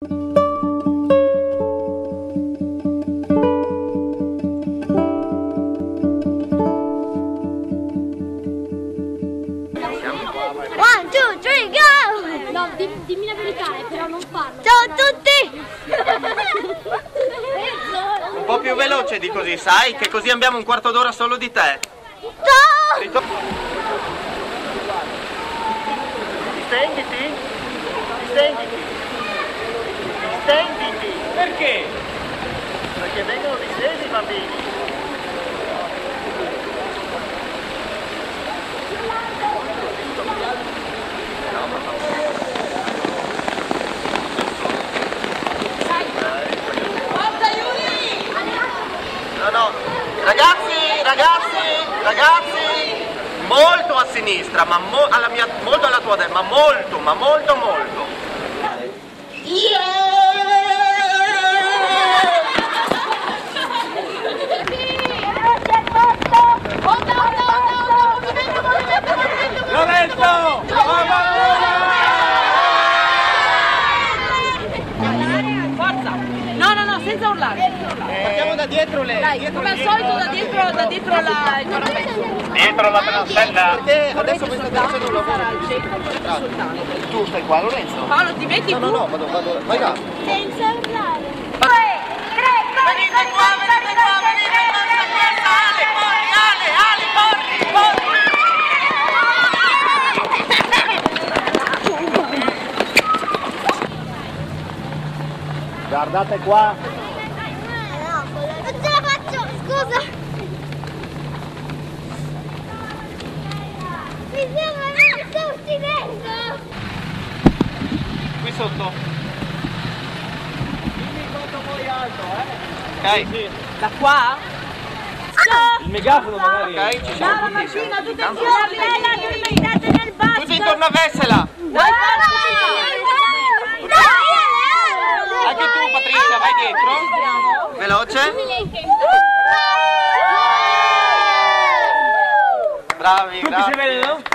One, two, three, go! No, dimmi la verità, però non farlo. Ciao a tutti! Un po' più veloce di così, sai? Che così abbiamo un quarto d'ora solo di te. Ciao! Stenditi! Stenditi! Stenditi! Perché? Perché vengono distesi i bambini. No, ragazzi, molto a sinistra, ma molto alla tua destra, ma molto. Lorenzo! Forza! No, senza urlare. Partiamo da dietro lei. Dai, come al solito da dietro il parapetto. Dietro la transella. Perché adesso Questo questa soldato non lo sarà al centro del sultano. Tu stai qua, Lorenzo? Paolo, ti metti tu? No, vado, vai là. Senza urlare. 2, 3, Venite qua, forza, Ale, corri! Guardate qua. Non ce la faccio, scusa. Mi sembra che sto uccidendo. Qui sotto. Dimmi quanto vuoi alto, Ok. Da qua? Il megafono magari. Ok, ci siamo tutti. Martina, tutte Tanto- nel basket. Tutti intorno a Vessela. Anche tu, Patrizia, vai dietro. Veloce. Bravi, Tutti grazie. si vedono?